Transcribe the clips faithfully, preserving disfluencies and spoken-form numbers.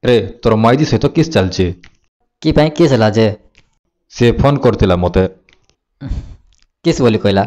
रे तोर माइजी सहित किस चलछि कि पाई किस होला जे से फोन करथिला मते किस बोली कहला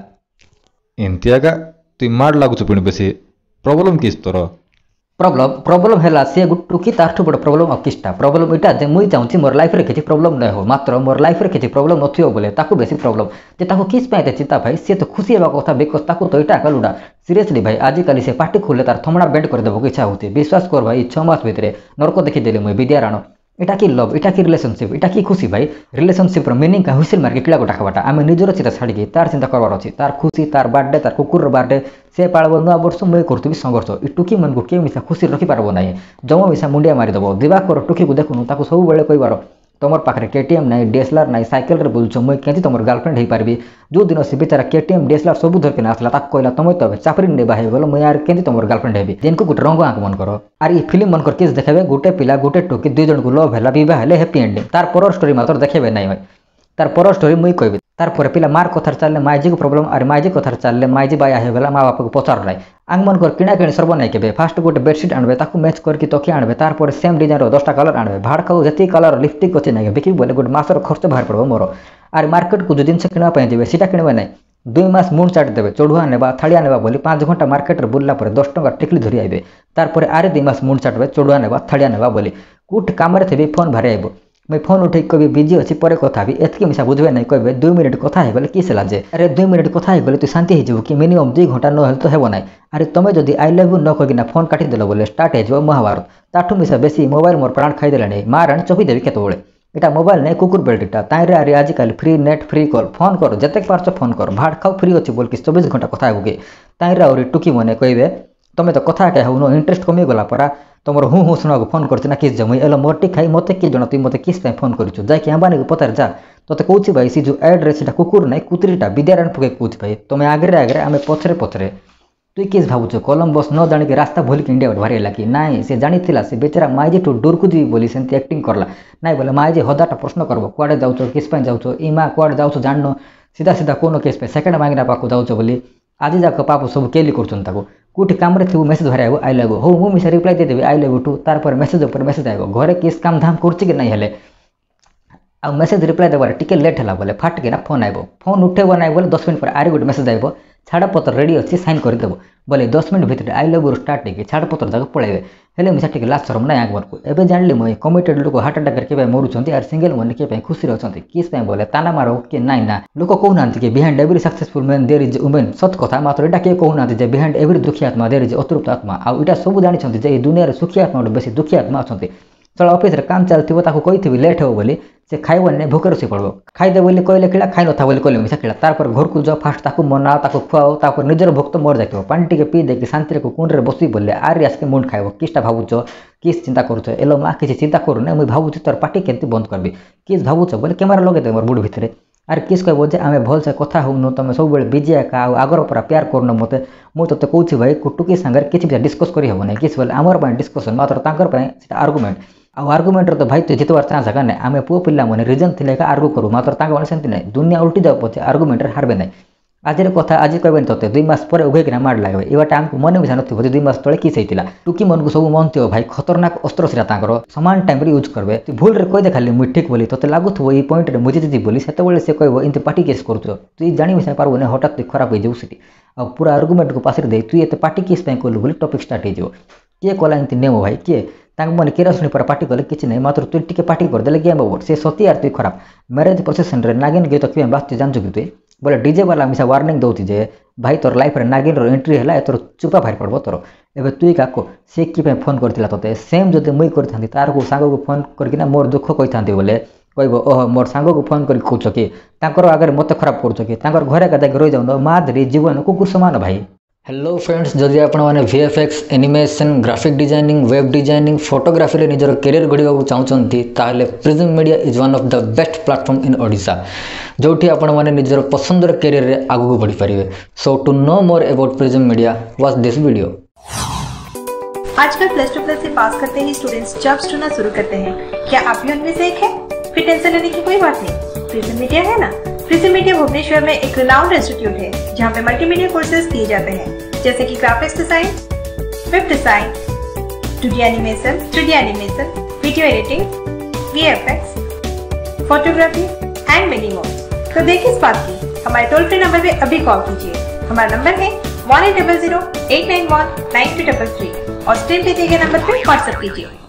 एमती आगा तुई मार लागुछु पिण बेसी प्रॉब्लम किस तोर प्रॉब्लम प्रॉब्लम है सी गुटुकी ताठू बड़ प्रॉब्लम अकिष्टा प्रॉब्लम इटा जे मुई चाहूँ मोर लाइफ रे किसी प्रॉब्लम नहीं हो मात्र मोर लाइफ रे किसी प्रॉब्लम नथियो बोले ताकू बेसी प्रॉब्लम जे ताकू किस पाए चिंता भाई सी तो खुशी हेबा कथा बिकज ताकू तो इटा कलुडा सीरियसली भाई आजिकल से पार्टी खोले तार थमड़ा बेंड कर देबो इच्छा होती विश्वास कर भाई छह मास भितर नरक देखी देली मुई विद्याराण इटा कि लव इटा कि रिलेशनशिप इटा कि खुशी भाई रिलेशनशिप मीनिंग का हुइसिल मार्के किला गोटा खाबाटा आम निजर चिंता छाड़ी तार चिंता करवार अच्छी तार खुशी तार बर्थडे तार कुकुर बर्थडे से पाड़ब नुआ वर्ष मुझे करुवी संघर्ष ई टुकी मन को किए मिसा खुशी रखिपार ना जमा मिसा मुंडिया मारिदेव दिवाकर टुकी को देखुनु ताको सब बेले कहबार तुम पाखे केटीएम ना डीएसएलआर ना साइकेल रे बुलुछ मुई केंती तुम गर्लफ्रेंड हो पारि जो दिन से बेचारा केटीएम डीएसएलआर सब धरके आसला ताको कहला तुम तो चापरी ने बाहे गल मुई यार केंती तुम गर्लफ्रेंड हेबी दिन को गोटे रंग आंक मन कर आर ई फिल्म मन कर केस देखेबे गोटे पिला गोटे टोकी दुई जन को लव है बह हेले हैप्पी एंडिंग तार पर स्टोरी मात्र देखेबे नहीं भाई तार पर स्टोरी मुई कहबी तार पर पिला मार कथार चलले माइजी को प्रॉब्लम और माइजी कथार चलले माइजी बाया हो गला माँ बाप को पचार ना आंग मन कर किणा किणी सर्व नहीं केबे फास्ट गोटे बेडसीट आनबे ताकू मैच करके तकिए आनबे तार सेम डिजाइन दसटा कलर आनबे भाड़ खाऊ जी कलर लिपस्टिक अच्छे नहीं बिकी बोले गोटे मासर खर्च बाहर पड़ो मोर आर मार्केट को जो जिन किणवाई जाए सीटा किणवे ना दुई मास मुंड चाट देवे चढ़ुआ नेबा थाड़िया नेबा बोली पाँच घंटा मार्केट रे बुलला पर दस टका टिकली धरी आइबे तार आरे दुई मास मुंड चाटबे चढ़ुआ नेबा थाड़िया नेबा बोली कूट काम थे फोन भारी आइब मैं फोन उठे कभी बिजी अच्छी पर कथा भी एतके मिसा बुझे नहीं कहे दुई मिनिट कथा है बोले किस लाजे अरे दुई मिनिट कथा है बोले तू शांति हो कि मिनिमम दुई घंटा न तो हेब ना अरे तुम जब आई लव यू न कहीना फोन काटिदेल बोले स्टार्ट हो महाभारत ताठू मिसा बेसी मोबाइल मोर प्राण खाईदे मार चपीदेवी केतबे इटा मोबाइल नहीं कुकुर बेल्टा ताई अरे आजिकल free net free call phone कर जिते पार्च फोन कर भाड़ खाऊ फ्री अच्छी बोल कि चौबीस घंटा कथा होगी ताई और टुकी मैंने कहे तुम तो कथा क्या हो इंटरेस्ट कमी गला परा तुम हूँ हूँ शुणा फोन कर किस जम एल मोटी खाई मत किए जन तुम मत किस फोन कर जाकि अंबानी को पतार जा तो कौच भाई सी जो एड्रे से कुकुर ना कुतरीटा विद्यारायण पके कौच भाई तुम आगे आगे आम पछरे पछरे तुई किस भावुच कोलंबस न जाणी रास्ता भूलिक इंडिया बाहर है कि नाई से जानी से बेचारा माइजे ठू डोरकू जी बोली से एक्टिंग करला नाई बोले माइजे हजारटा प्रश्न करब कुआडे जाऊच किस जाऊच ई माँ कुआडे जाऊच जान सीधा सीधा कौन केस पे सेकेंड मांगना पाक जाऊच बोली आज जाक पाप सब केली कर कौटी कम थे मेसेज भारी आए आई लव हो मुझे मिसा रिप्लाई देदेवी आई लव टू तार मेसेज उपर मेसेज आए घरे किस काम धाम कर नहीं हेले आ मेसेज रिप्लाई देवार टिके लेट है बोले फाटकिना फोन आइब फोन उठेब ना बोले दस मिनट पर आरे गोटे मेसेज आइब छाड़पत्र रेडी अच्छी साइन करदेव बोले दस मिनट भितर आई लव यू स्टार्ट हो छाड़पत्र जाक पलैबे हेले मिसा टिके लास्ट शरम ना आंक को एवं जानी मुझे कमिटेड लोक हार्ट अटैक के मरुंच और सिंगल मन के खुशी अच्छा किस बोले ताना मारो कि नाई ना लोक कहना कि behind every successful man there is women सत कथा मात्र यहाँ किए कहना बिहाइंड एवरी दुखी आत्मा देयर इज अतृप्त आत्मा आउ इटा सब जानी दुनिया सुखी आत्मा बेसी दुखी आत्मा अच्छा चल ऑफिस रे काम चलती कही लेट हो बोली से खाइब नहीं भोकर रोसे पड़ो खाईदे बोली कहले किला खाई नथा बोली कहले मिसा किला तार घर को जाओ फास्ट ताकू मनाओ ताकू खुआओ तापर निजर भोक्त मर जाए पानी टे पी दे शांति कुंड बस बोले आरे आसके मुंड खाइब किसटा भावुच किस चिंता करुच एलो माँ किसी चिंता करूना मुझे भावुची तोर पार्टी केमती बंद करबी किस भावुच बोले कैमेरा लगे मोर बुढ़ भितर आर किस कहब जे आम भल से कथा होनु तुम सब बेले बिजी एका आगर पूरा प्यार करन मत मुझे तो कौच भाई टुकी सांगे किसी डिस्कस कर हेब ना किस बोले आमर डिस्कसन मात्र तांकर आर्गुमेंट आउ आर्गुमेंट तो भाई तो जितबार चान्स है ना आम पुओ पिला मैंने रिजन थी आर्गु करूँ मात्र मैंने ना दुनिया उल्टी जाओ पचे आर्गुमेंट हारबे ना आज कथा आज कहबे ते दुई मास पर उगेकिना मार लगे ये आमको मन मिसा नथिबो दुई मास तले किस होइतिला टुकी मन को सब मन थो भाई खतरनाक अस्त्र सीरा तांकर समान टाइम रे यूज करबे तु भूल रे कहि खाली मुई ठीक बोली तते लागुथबो ई पॉइंट रे मुझे जी बोली सेते बेले से कहबो इनते पार्टी केस करतो तु जानि मिसा पारबो ने हठात खराब हो जाऊ सिटी आ पूरा आर्गुमेंट को पास रे दे तु एते पार्टी केस पे कोलु बोली टॉपिक स्टार्ट हो किए कला इनते नेमो भाई किए तांग मन केरा सुनी पर पार्टी कले किछि नै मात्र तु टिके पार्टी कर देले गेम ओवर से सती आर तु खराब मैरिज प्रोसेसन रे नागिन गीत किए बात जानजु कि तु बोले डीजे वाला मिसा वार्निंग दौती जे भाई तोर लाइफ रे नागिन रो एंट्री है तोर चुपा भारी पड़ब तोर एवं तुई काको से कि फोन करथिला तते सेम जदि मुई करथांती तार को सांग को फोन करकिना मोर दुख कहिथांती बोले कहब ओह मोर सांग को फोन कर खोज कि तांकर आगे मत खराब कर कि तांकर घरे का रही जाऊन माधुरी जीवन कुकुर समान भाई। हेलो फ्रेंड्स जदि आपण मैंने VFX animation graphic designing web designing photography रे निजर कैरियर गढ़ा चाहते ताहले Prism Media is one of the best platform in Odisha जोठी आपण मैंने निजर पसंदर कैरियर रे आगू बढ़ी पारे। So to know more about Prism Media watch this video. आजकल प्लस टू प्लस से पास करते ही स्टूडेंट्स जॉब्स ढूंढना शुरू करते हैं। क्या आप भी उनमें से एक हैं? फिर टेंशन लेने की कोई बात नहीं, प्रिज्म मीडिया है ना। प्रिज्म मीडिया भुवनेश्वर में एक रिनाउंड इंस्टीट्यूट है जहाँ पे मल्टीमीडिया कोर्सेज दिए जाते हैं जैसे कि graphics design, web design, two D animation, three D animation, video editing, V F X, photography and many more. तो देखिए इस बात की हमारे टोल फ्री नंबर पे अभी कॉल कीजिए। हमारा नंबर है one eight double zero eight nine one nine two double three और स्क्रीन पे दिए गए नंबर पे व्हाट्सएप कीजिए।